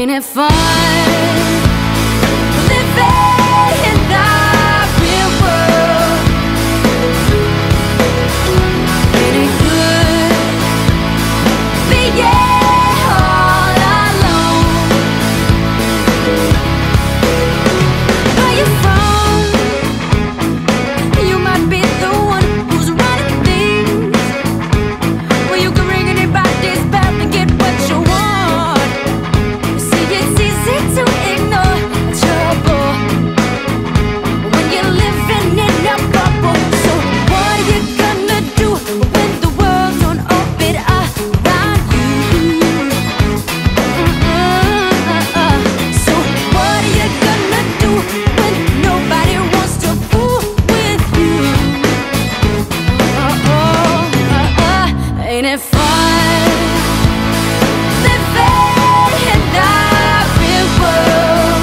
Ain't it fun living in the real world? Ain't it good being all alone? Where you from? You might be the one who's running things, where you can ring anybody's bell and get what you want. Ain't it fun living in the real world?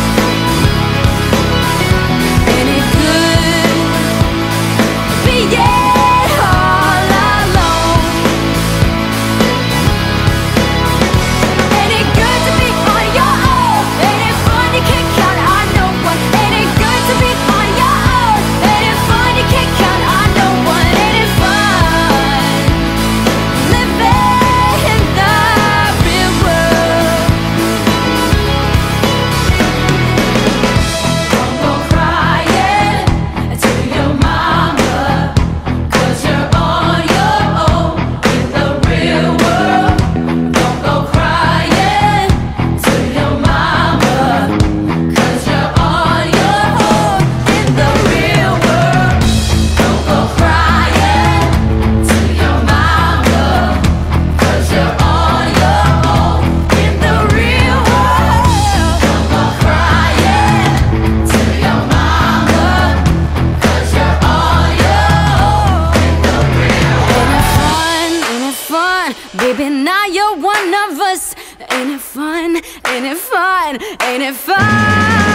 Ain't it good being all alone? Ain't it good to be on your own? Ain't it fun you can't count on no one? Ain't it good to be on your own? Ain't it fun you can't count on no one? Ain't it fun? Baby, now you're one of us. Ain't it fun? Ain't it fun? Ain't it fun?